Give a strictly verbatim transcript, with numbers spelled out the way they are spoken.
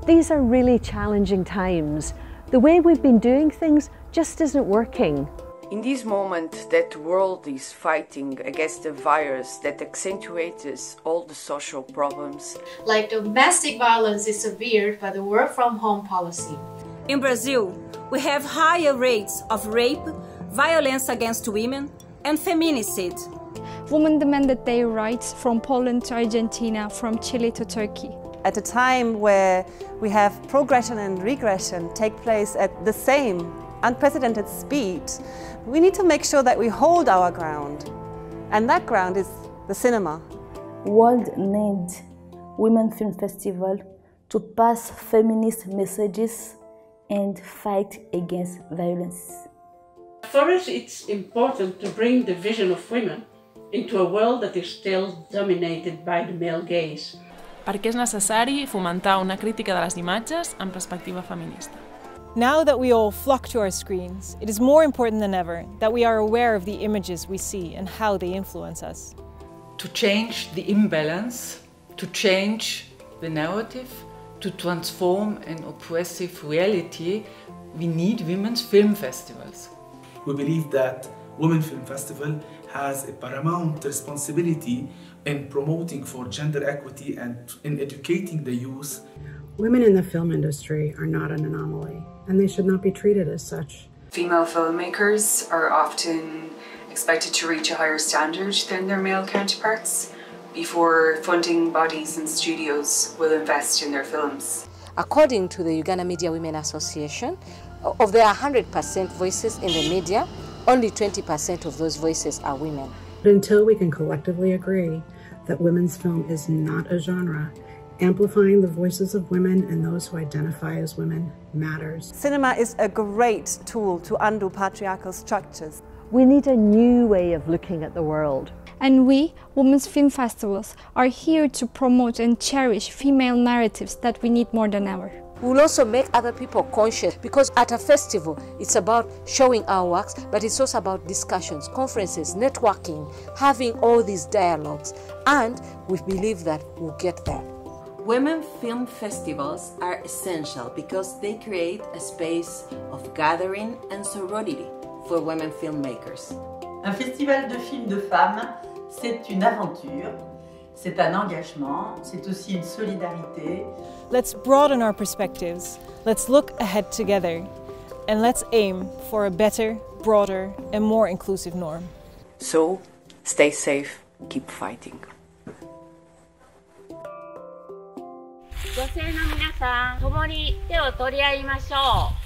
These are really challenging times. The way we've been doing things just isn't working. In this moment that the world is fighting against a virus that accentuates all the social problems. Like domestic violence is severed by the work from home policy. In Brazil, we have higher rates of rape, violence against women, and feminicide. Women demanded their rights from Poland to Argentina, from Chile to Turkey. At a time where we have progression and regression take place at the same unprecedented speed, we need to make sure that we hold our ground. And that ground is the cinema. World needs Women Film Festival to pass feminist messages and fight against violence. For us, it's important to bring the vision of women into a world that is still dominated by the male gaze. Perquè és necessari fomentar una crítica de les imatges amb perspectiva feminista. Now that we all flock to our screens, it is more important than ever that we are aware of the images we see and how they influence us. To change the imbalance, to change the narrative, to transform an oppressive reality, we need women's film festivals. We believe that Women Film Festival has a paramount responsibility in promoting for gender equity and in educating the youth. Women in the film industry are not an anomaly, and they should not be treated as such. Female filmmakers are often expected to reach a higher standard than their male counterparts before funding bodies and studios will invest in their films. According to the Uganda Media Women Association, of their one hundred percent voices in the media, only twenty percent of those voices are women. But until we can collectively agree that women's film is not a genre, amplifying the voices of women and those who identify as women matters. Cinema is a great tool to undo patriarchal structures. We need a new way of looking at the world. And we, Women's Film Festivals, are here to promote and cherish female narratives that we need more than ever. We'll also make other people conscious, because at a festival it's about showing our works, but it's also about discussions, conferences, networking, having all these dialogues, and we believe that we'll get there. Women film festivals are essential because they create a space of gathering and sorority for women filmmakers. Un festival de films de femmes, c'est une aventure. C'est un engagement, c'est aussi une solidarité. Let's broaden our perspectives, let's look ahead together, and let's aim for a better, broader, and more inclusive norm. So, stay safe, keep fighting. 女性の皆さん、共に手を取り合いましょう。